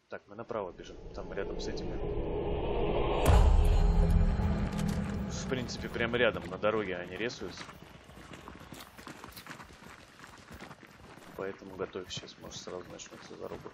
Так, мы направо бежим. Там рядом с этими. В принципе, прямо рядом на дороге они рисуются. Поэтому готовь, сейчас может сразу начнется заруба.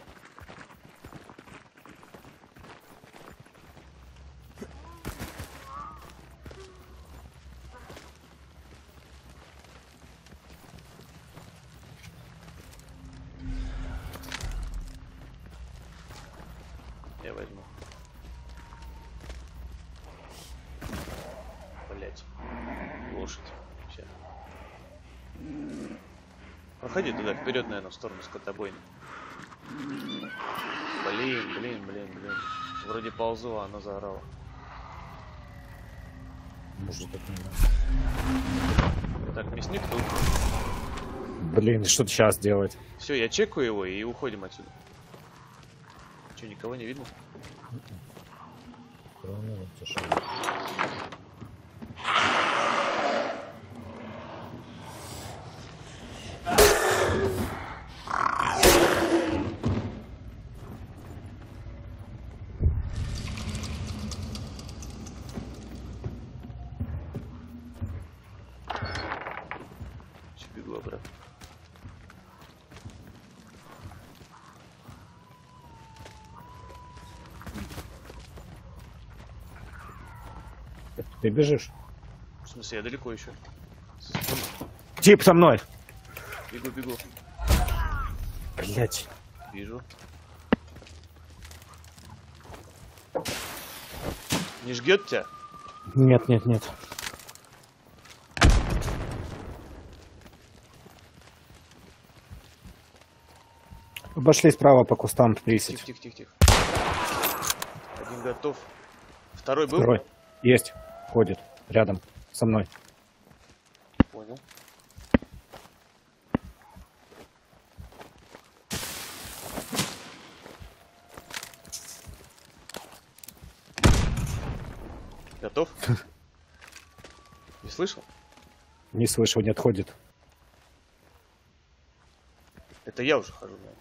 Я возьму. Блять. Лошадь. Сейчас. Проходи туда, вперед, наверное, в сторону скотобойни. Блин. Вроде ползу, а она заорала. Может, так не надо. Так, мясник тут. Блин, что сейчас делать? Все, я чекаю его и уходим отсюда. Че, никого не видно? Кроме тишины. Че, бегу обратно. Ты бежишь? В смысле, я далеко еще. Тип со мной! Бегу. Блять. Вижу. Не жгет тебя? Нет. Обошли справа по кустам 30. Тихо. Один готов. Второй был? Второй. Есть. Ходит. Рядом. Со мной. Понял. Готов? Не слышал? Не слышал, не отходит. Это я уже хожу, наверное.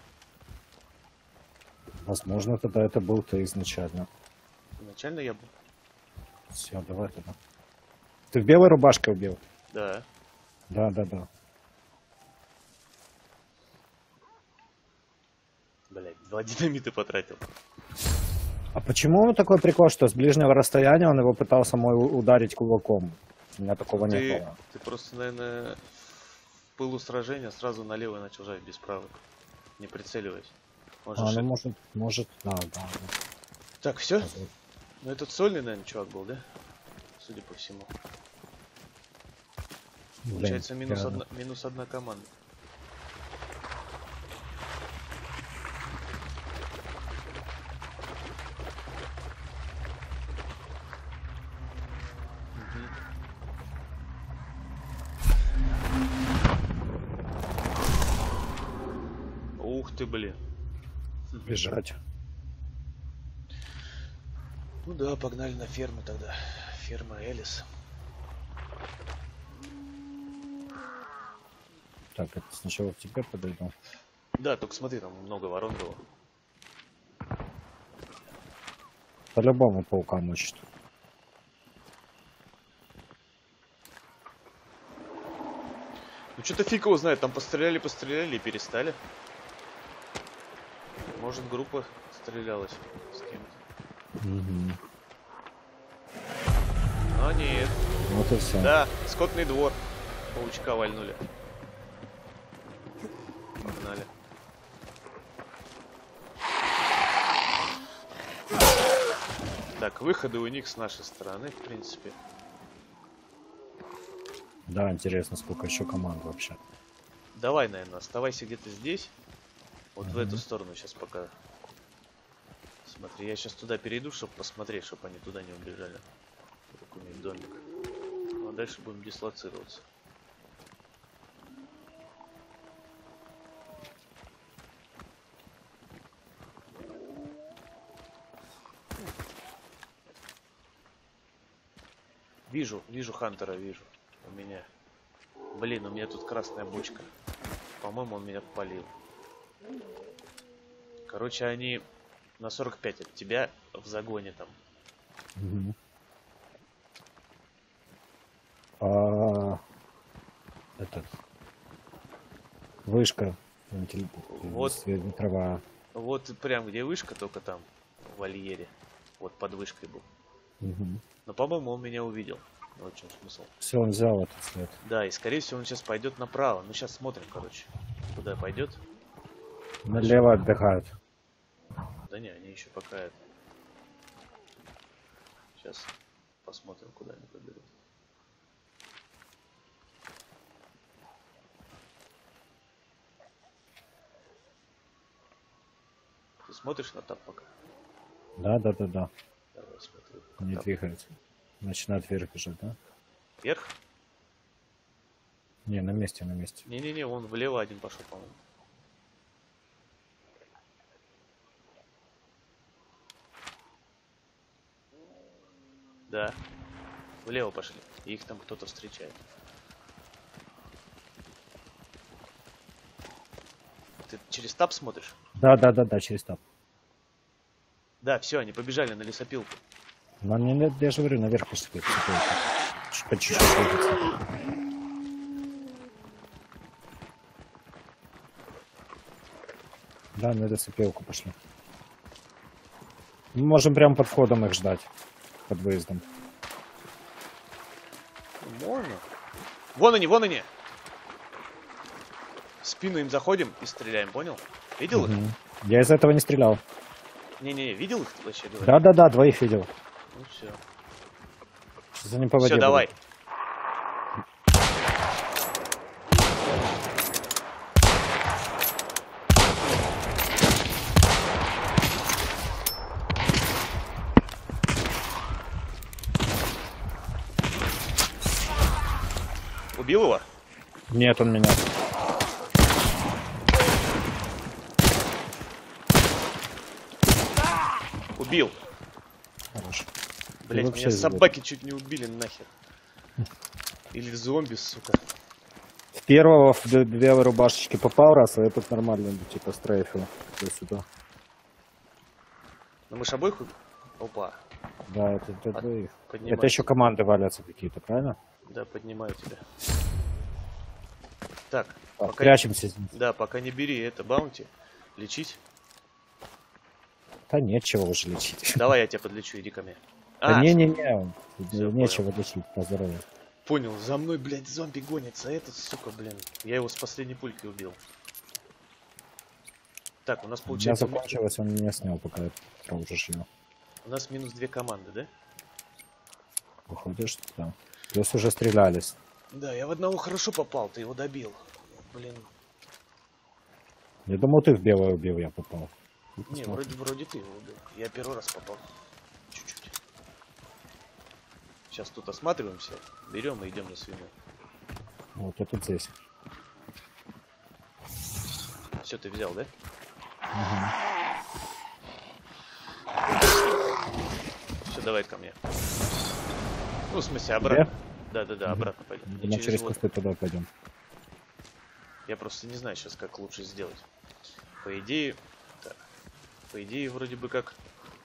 Возможно, тогда это был ты изначально. Изначально я был. Все, давай тогда. Ты в белой рубашке убил? Да. Да. Блять, 2 динамита потратил. А почему такой прикол, что с ближнего расстояния он его пытался мой ударить кулаком? У меня такого не было. Ты просто, наверное, в пылу сражения сразу налево начал жать без правок. Не прицеливаясь. Может, да. Так, все? Ну этот сольный, наверное, чувак был, да? Судя по всему. Блин, Получается, минус одна команда. Ух ты, блин. Бежать. Ну да, погнали на ферму тогда. Ферма Элис. Так, это сначала к тебе подойду. Да, только смотри, там много ворон было. По-любому паука мучит. Ну что-то фиг его знает, там постреляли и перестали. Может, группа стрелялась с кем-то. Угу. А нет. Вот и все. Да, скотный двор. Паучка вальнули. Погнали. Так, выходы у них с нашей стороны, в принципе. Да, интересно, сколько еще команд вообще. Давай, наверное, оставайся где-то здесь. Вот в эту сторону сейчас пока. Смотри, я сейчас туда перейду, чтобы посмотреть, чтобы они туда не убежали. Как у них домик. Ну, а дальше будем дислоцироваться. Вижу Хантера, вижу. У меня. Блин, у меня тут красная бочка. По-моему, он меня полил. Короче, они на 45 от тебя в загоне там. Мгм. Этот. Вышка. Вот. Ветровая. Вот прям где вышка, только там, в вольере. Вот под вышкой был. Угу. Но, по-моему, он меня увидел. Вот в чем смысл. Все, он взял этот след. Да, и скорее всего он сейчас пойдет направо. Ну, сейчас смотрим, короче. Куда пойдет. Налево отбегают. Да не, они еще пока это. Сейчас посмотрим, куда они побегут. Ты смотришь на тап пока? Да. Давай смотрю. Не Тап. двигается. Начинает вверх бежать, да? Вверх? Не, на месте, на месте. Не-не-не, он влево один пошел, по-моему. Да. Влево пошли. И их там кто-то встречает. Ты через тап смотришь? Да, через тап. Да, все, они побежали на лесопилку. Но не, я же говорю, наверх пошли. По чуть-чуть двигаться. Да, на лесопилку пошли. Мы можем прямо под входом их ждать. Под выездом. Можно. Вон они, вон они. В спину им заходим и стреляем, понял? Видел их? Мгм. Я из этого не стрелял. Не-не, видел их вообще, говорю? Да, двоих видел. Ну все. За ним по воде Все, буду. давай. Убил его? Нет, он меня. Убил. Хорош. Блять, вообще меня забыл. собаки чуть не убили нахер. Или зомби, сука. Первого в две рубашечки попал раз, а этот нормально, типа стрейфил. Туда-сюда. Ну мы ж обоих убили? Опа. Да, это двоих. Поднимаю. Это еще команды валятся какие-то, правильно? Да, поднимаю тебя. Так, Так, пока... прячемся. Да, пока не бери это баунти. Лечить. Да нечего уже лечить. Давай я тебя подлечу, иди ко мне. Да А, не-не-не, Всё, нечего лечить, по здоровью. понял, за мной, блядь, зомби гонится. Этот, сука, блин. Я его с последней пулькой убил. Так, у нас У меня получается... закончилось, он меня снял, пока я уже его. У нас минус 2 команды, да? Выходишь, да. Плюс уже стрелялись. Да, я в одного хорошо попал, ты его добил. Блин. Я думал, ты в белое убил, я попал. Не, вроде ты его убил. Я первый раз попал. Чуть-чуть. Сейчас тут осматриваемся, берем и идем на свиную. Вот это здесь. Все, ты взял, да? Все, давай ко мне. Ну, в смысле, обратно. Да, обратно пойдем. Не Мы через воду. кусты туда пойдем. Я просто не знаю сейчас, как лучше сделать. По идее... Так. По идее, вроде бы как...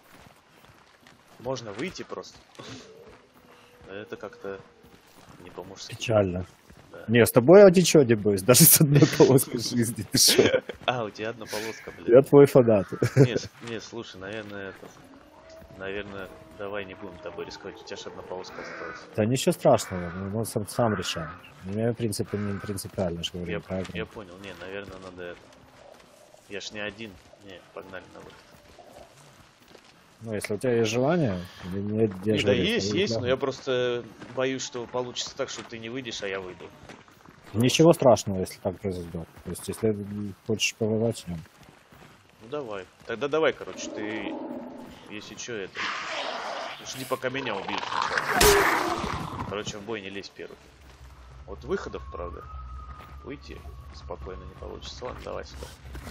Можно выйти просто. Но это как-то не по-мужски. Печально. Да. Не, с тобой один чё не боюсь, даже с одной полоской жизни, ты шо? А, у тебя одна полоска, блядь. Я твой фанат. Не, слушай, наверное, наверное, давай не будем тобой рисковать. У тебя же одна полоска осталась. Да ничего страшного, ну сам решаем. Мне, в принципе, не принципиально, что говорю. Я понял, не, наверное, надо это. Я ж не один. Не, погнали на выход. Ну, если у тебя есть желание, или нет, Не, да есть, но я просто боюсь, что получится так, что ты не выйдешь, а я выйду. Ничего страшного, если так произойдет. То есть, если хочешь повоевать, идем. Ну давай. Тогда давай, короче, ты, если что, это... Жди, пока меня убьют сначала. Короче, в бой не лезь первый. Вот выходов, правда, выйти спокойно не получится. Ладно, давай сюда.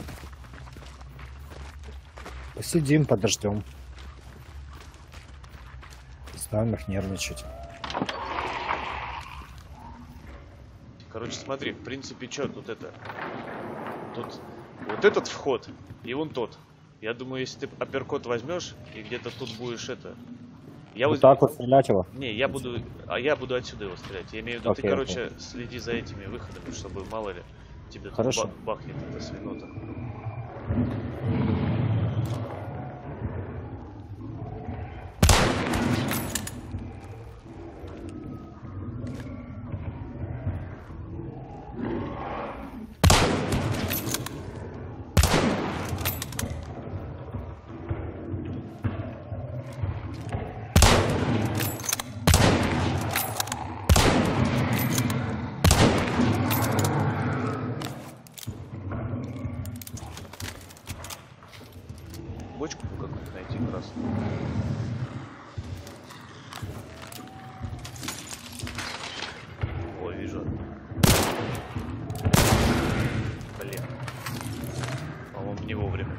Посидим, подождем. Ставим их нервничать. Короче, смотри, в принципе, что тут это... Тут вот этот вход и вон тот. Я думаю, если ты апперкот возьмешь и где-то тут будешь это... Я Вот так вот стрелять его? Не, я буду отсюда его стрелять. Я имею в виду, ты, Окей, короче, следи за этими выходами, чтобы мало ли тебе тут бахнет эта свинота. Бочку бы какую-то найти красную. О, вижу. Блин. По-моему, не вовремя.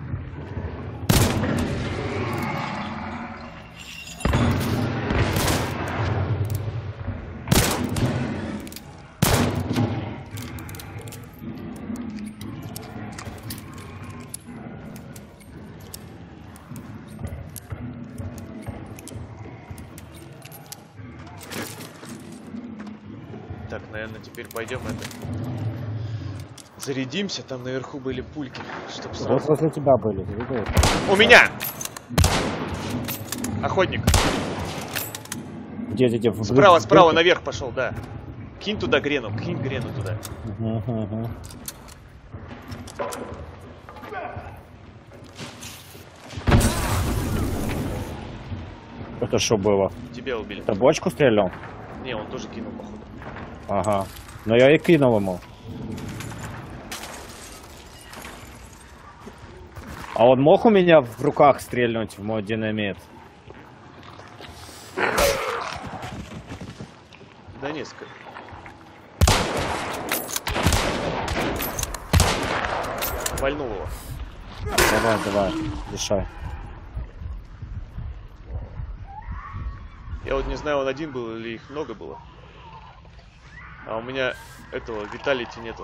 Так, наверное, теперь пойдем это... Зарядимся, там наверху были пульки, чтоб сразу... Вот возле тебя были, ты видел? У меня! Охотник. Где? Справа, наверх пошел, да. Кинь туда грену, туда. Угу. Это что было? Тебя убили. Ты бочку стрелял? Не, он тоже кинул, походу. Ага. Но я и кинул ему. А он мог у меня в руках стрельнуть в мой динамит? Да несколько. Вальнул его. Давай, решай. Я вот не знаю, он один был или их много было. А у меня этого виталити нету.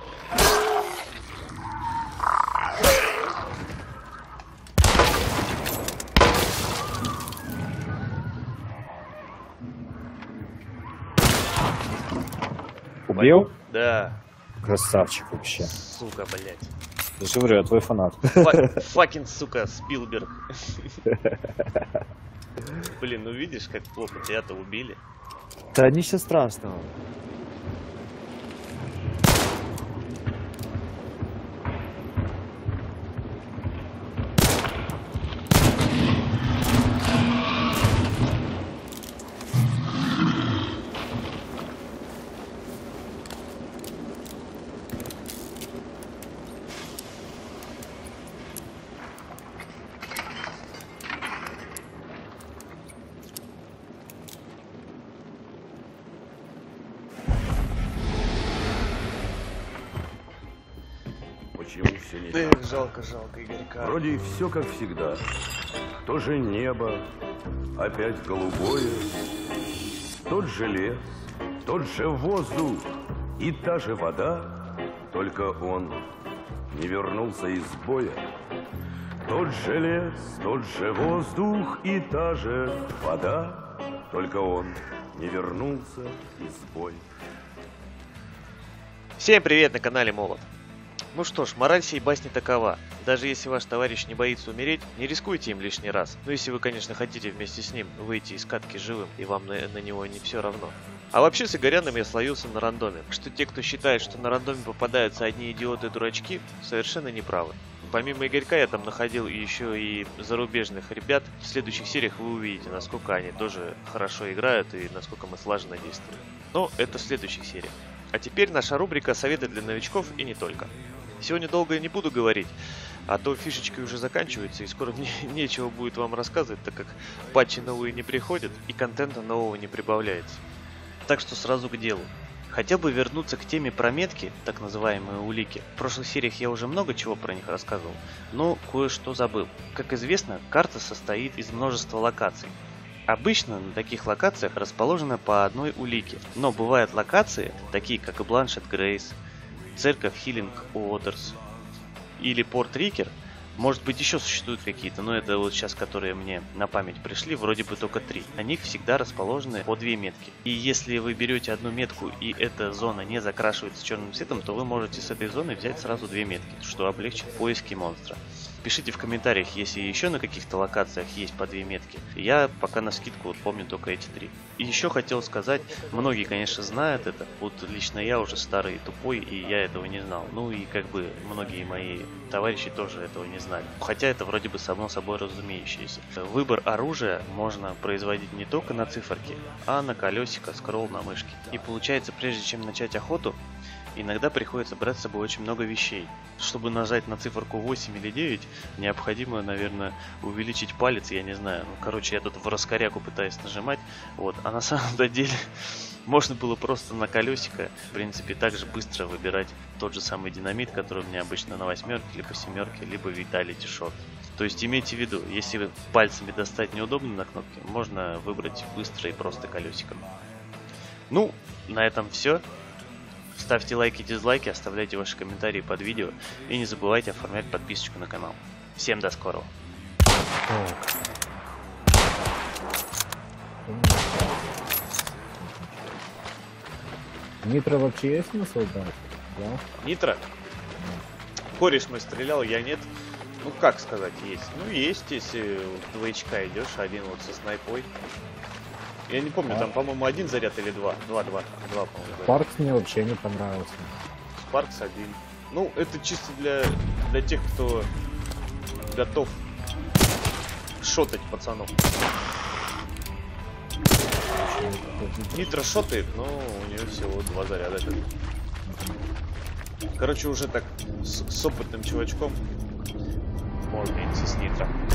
Убил? Да. Красавчик вообще. Сука, блядь. Я же говорю, я твой фанат. Факин, сука, Спилберг. Блин, ну видишь, как плохо тебя-то убили. Да ничего страшного. Почему все не так? Эх, жалко, Игорька. Вроде все как всегда. То же небо, опять голубое, тот же лес, тот же воздух и та же вода, только он не вернулся из боя. Тот же лес, тот же воздух и та же вода, только он не вернулся из боя. Всем привет на канале Молот. Ну что ж, мораль сей басни такова. Даже если ваш товарищ не боится умереть, не рискуйте им лишний раз. Ну если вы, конечно, хотите вместе с ним выйти из катки живым, и вам на него не все равно. А вообще с Игоряном я словился на рандоме. Что те, кто считает, что на рандоме попадаются одни идиоты-дурачки, совершенно неправы. Помимо Игорька я там находил еще и зарубежных ребят. В следующих сериях вы увидите, насколько они тоже хорошо играют и насколько мы слаженно действуем. Но это в следующих сериях. А теперь наша рубрика «Советы для новичков» и не только. Сегодня долго не буду говорить, а то фишечки уже заканчиваются, и скоро мне нечего будет вам рассказывать, так как патчи новые не приходят и контента нового не прибавляется. Так что сразу к делу. Хотел бы вернуться к теме про метки, так называемые улики. В прошлых сериях я уже много чего про них рассказывал, но кое-что забыл. Как известно, карта состоит из множества локаций. Обычно на таких локациях расположено по одной улике, но бывают локации, такие как Бланшет Грейс, Церковь Хиллинг Уотерс или Порт Рикер, Может быть, еще существуют какие-то, но это вот сейчас, которые мне на память пришли, вроде бы только 3. На них всегда расположены по 2 метки. И если вы берете одну метку, и эта зона не закрашивается черным цветом, то вы можете с этой зоны взять сразу 2 метки, что облегчит поиски монстра. Пишите в комментариях, если еще на каких-то локациях есть по 2 метки. Я пока навскидку вот помню только эти 3. И еще хотел сказать, многие, конечно, знают это. Вот лично я уже старый и тупой, и я этого не знал. Ну и как бы многие мои товарищи тоже этого не знали. Хотя это вроде бы само собой разумеющееся. Выбор оружия можно производить не только на циферке, а на колесико, скролл на мышке. И получается, прежде чем начать охоту, иногда приходится брать с собой очень много вещей. Чтобы нажать на циферку 8 или 9, необходимо, наверное, увеличить палец, я не знаю. Ну, короче, я тут в раскоряку пытаюсь нажимать, вот. А на самом деле можно было просто на колесико, в принципе, также быстро выбирать тот же самый динамит, который у меня обычно на 8, либо 7, либо Vitality Shot. То есть имейте в виду, если пальцами достать неудобно на кнопке, можно выбрать быстро и просто колесиком. Ну, на этом все. Ставьте лайки и дизлайки, оставляйте ваши комментарии под видео и не забывайте оформлять подписочку на канал. Всем до скорого. Нитро вообще есть смысл дать? Да? Нитро? Кореш мой стрелял, я нет. Ну как сказать, есть. Ну есть, если двоечка идешь, один вот со снайпой. Я не помню, там, по-моему, 1 заряд или 2. 2, по-моему. Спаркс мне вообще не понравился. Спаркс 1. Ну, это чисто для тех, кто готов шотать пацанов. Нитро шотает, но у нее всего 2 заряда. Короче, уже так с опытным чувачком можно идти с нитро.